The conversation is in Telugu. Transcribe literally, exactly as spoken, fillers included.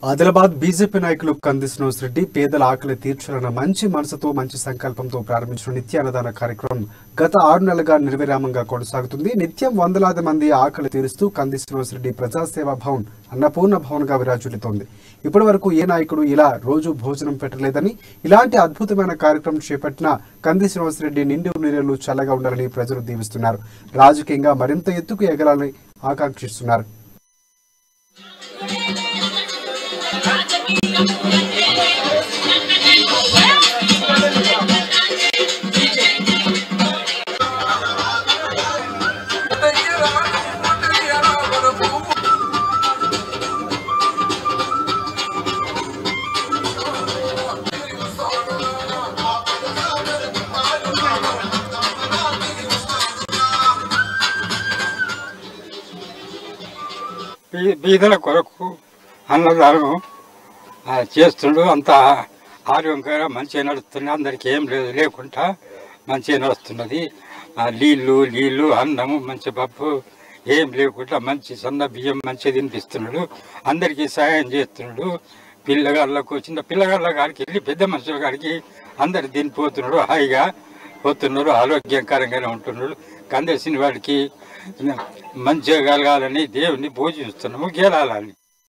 ఆదిలాబాద్ బీజేపీ నాయకులు కంది శ్రీనివాస్ రెడ్డి పేదల ఆకలి తీర్చాలన్న మంచి మనసుతో మంచి సంకల్పంతో ప్రారంభించిన నిత్య అన్నదాన కార్యక్రమం గత ఆరు నెలలుగా నిర్విరామంగా కొనసాగుతుంది. నిత్యం వందలాది మంది ఆకలి తీరుస్తూ కంది శ్రీనివాస్ రెడ్డి ప్రజాసేవా భవన్ అన్నపూర్ణ భవన్ గా విరాజులుతోంది. ఇప్పటి వరకు ఏ నాయకుడు ఇలా రోజు భోజనం పెట్టలేదని, ఇలాంటి అద్భుతమైన కార్యక్రమం చేపట్టిన కంది శ్రీనివాస్ రెడ్డి నిండు నీరెలు చల్లగా ఉండాలని ప్రజలు దీవిస్తున్నారు. రాజకీయంగా మరింత ఎత్తుకు ఎగరాలని ఆకాంక్షిస్తున్నారు. బీదల కొరకు అన్నదానం చేస్తుండు. అంత ఆరోగ్యంగా మంచిగా నడుస్తుంది. అందరికి ఏం లేదు లేకుండా మంచిగా నడుస్తున్నది. నీళ్ళు నీళ్ళు అన్నము మంచి పప్పు ఏం లేకుండా మంచి సన్న బియ్యం మంచిగా తినిపిస్తున్నాడు. అందరికీ సహాయం చేస్తున్నాడు. పిల్లగాళ్ళకు చిన్న పిల్లగాళ్ళ కాడికి వెళ్ళి పెద్ద మనుషుల కాడికి అందరు తినిపోతున్నాడు. హాయిగా పోతున్నారు. ఆరోగ్యకరంగానే ఉంటున్నాడు. కందేసిన వాడికి మంచిగా కలగాలని దేవుని పూజిస్తున్నాము. గెలాలని